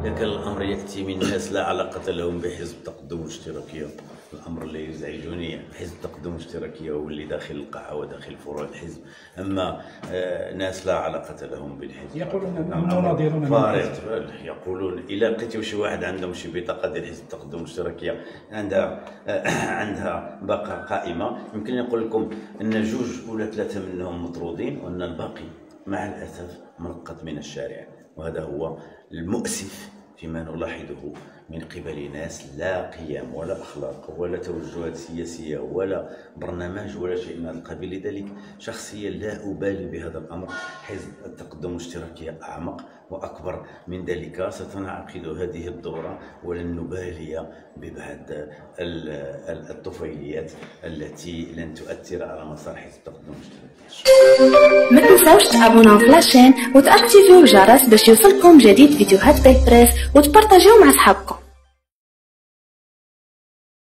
لكن الأمر يأتي من ناس لا علاقة لهم بحزب تقدم الاشتراكية. الأمر اللي يزعجني حزب تقدم الاشتراكية هو اللي داخل القاعة وداخل فروع الحزب، أما ناس لا علاقة لهم بالحزب يقولون أنهم ناظرون فارغ. يقولون إلا لقيتي شي واحد عندهم شي بطاقة ديال حزب تقدم الاشتراكية عندها باقة قائمة، يمكن نقول لكم أن 2 ولا 3 منهم مطرودين، وأن الباقي مع الأسف منقط من الشارع. وهذا هو المؤسف فيما نلاحظه من قبل ناس لا قيم ولا أخلاق ولا توجهات سياسية ولا برنامج ولا شيء من هذا القبيل. لذلك شخصيا لا أبالي بهذا الأمر. حزب التقدم الاشتراكي أعمق وأكبر من ذلك. ستنعقد هذه الدورة ولن نبالي ببعض الطفيليات التي لن تؤثر على مسار حزب التقدم الاشتراكي. ما تنساوش تابوناو في لاشين وتاكتيفيو الجرس باش يوصلكم جديد فيديوهات بيك بريس وتبارطاجيو مع صحابكم.